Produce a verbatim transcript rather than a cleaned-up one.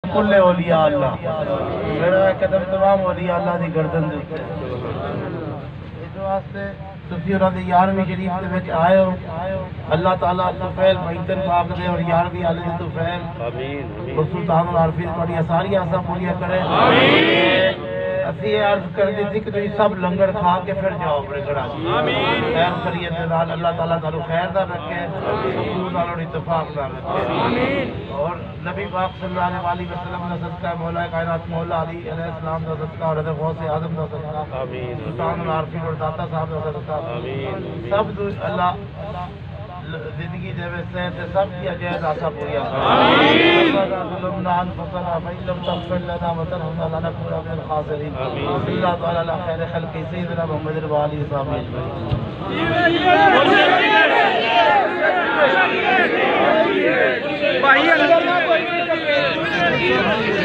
کل اولیاء اللہ میرا قدم تمام اولیاء اللہ دی گردن دیتے اس واسطے تسی انہاں دی یارویں شریف دے وچ آئے ہو اللہ تعالیٰ طفیل بھائیتن پاک دے اور یارویں علی دی طفیل آمین اور سلطان العارفین تھوڑی ساری آساں پوریاں کرے آمین اسی یہ عرض کر دی تھی کہ تھی سب لنگر کھا کے پھر جاؤ اپنے گھر خیر خیریت دال اللہ تعالیٰ تعالیٰ خیر دار رکھے سکون اور اتفاق دار رکھے اور نبی پاک صلی اللہ علیہ وسلم کا صدقہ مولا کائنات مولا علی علیہ السلام کا صدقہ اور حضرت غوث اعظم کا صدقہ سلطان العارفین اور داتا صاحب کا صدقہ سب اللہ زندگی دے میں صحت سب کی عجائز آسا پوریا آمین ظلمنا انفسنا فإن لم تغفر لنا وترحمنا لنكونن من الخاسرین صلی اللہ تعالی علی خیر خلق سیدنا محمد وآلہ وصحبہ اجمعین